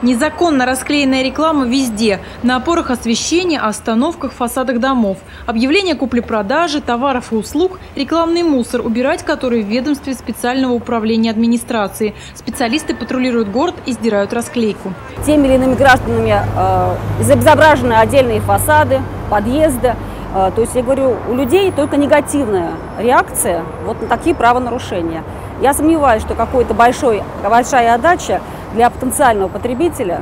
Незаконно расклеенная реклама везде – на опорах освещения, остановках, фасадах домов. Объявления купли-продажи, товаров и услуг, рекламный мусор, убирать который в ведомстве специального управления администрации. Специалисты патрулируют город и сдирают расклейку. Теми или иными гражданами изображены отдельные фасады, подъезды. То есть, я говорю, у людей только негативная реакция вот на такие правонарушения. Я сомневаюсь, что какая-то большая отдача для потенциального потребителя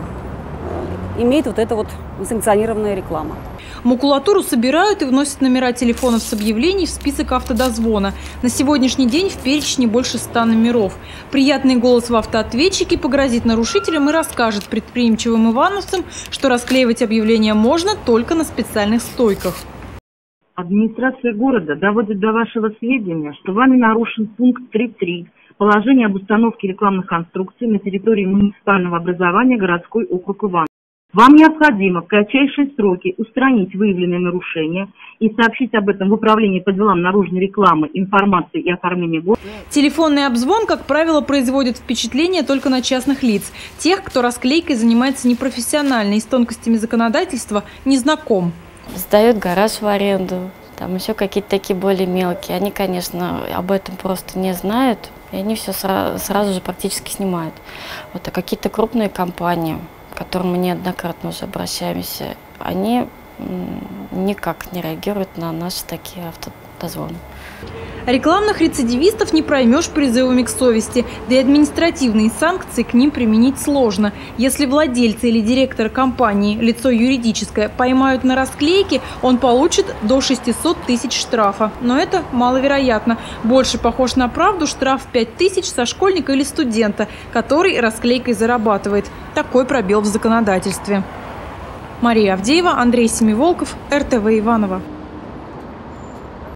имеет вот эта вот несанкционированная реклама. Макулатуру собирают и вносят номера телефонов с объявлений в список автодозвона. На сегодняшний день в перечне больше 100 номеров. Приятный голос в автоответчике погрозит нарушителям и расскажет предприимчивым ивановцам, что расклеивать объявления можно только на специальных стойках. Администрация города доводит до вашего сведения, что вами нарушен пункт 3.3 положение об установке рекламных конструкций на территории муниципального образования городской округ Иваново. Вам необходимо в кратчайшие сроки устранить выявленные нарушения и сообщить об этом в Управление по делам наружной рекламы, информации и оформления города. Телефонный обзвон, как правило, производит впечатление только на частных лиц. Тех, кто расклейкой занимается непрофессионально и с тонкостями законодательства не знаком. Сдают гараж в аренду, там еще какие-то такие более мелкие. Они, конечно, об этом просто не знают, и они все сразу же практически снимают. Вот, а какие-то крупные компании, к которым мы неоднократно уже обращаемся, они никак не реагируют на наши такие автодозвоны. Рекламных рецидивистов не проймешь призывами к совести, да и административные санкции к ним применить сложно. Если владельца или директора компании, лицо юридическое, поймают на расклейке, он получит до 600 тысяч штрафа. Но это маловероятно. Больше похож на правду штраф 5000 со школьника или студента, который расклейкой зарабатывает. Такой пробел в законодательстве. Мария Авдеева, Андрей Семиволков, РТВ Иваново.